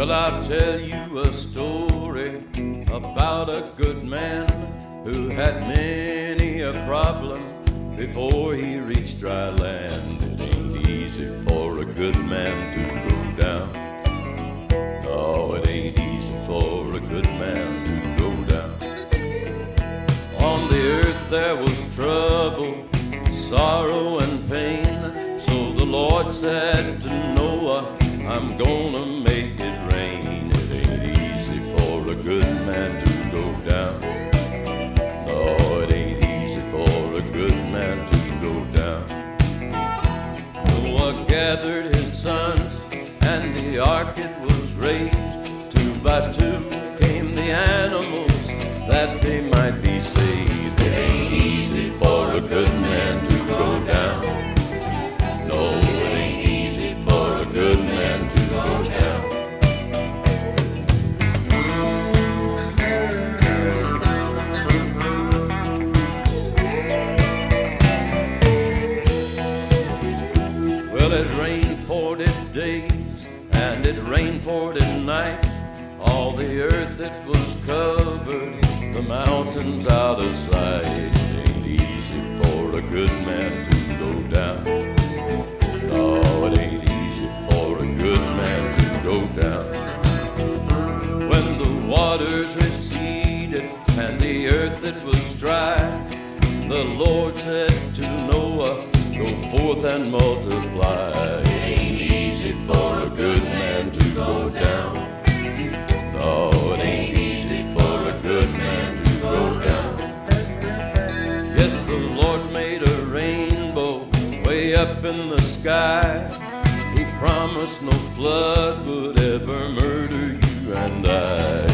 Well, I'll tell you a story about a good man who had many a problem before he reached dry land. It ain't easy for a good man to go down. No, it ain't easy for a good man to go down. On the earth there was trouble, sorrow and pain. So the Lord said to Noah, I'm gonna make it rain. It ain't easy for a good man to go down. No, it ain't easy for a good man to go down. Noah gathered his sons, and the ark it was raised. Two by two came the animals, that they might be saved. It ain't easy for a good man to go down. No, it ain't easy for a good man to go down. Well, it rained 40 days and it rained 40 nights. All the earth it was covered, the mountains out of sight. It ain't easy for a good man to go down. No, it ain't easy for a good man to go down. When the waters receded and the earth it was dry, the Lord said to Noah, go forth and multiply. It ain't easy for a good man to go down. No, it ain't easy for a good man to go down. Yes, the Lord made a rainbow way up in the sky. He promised no flood would ever murder you and I.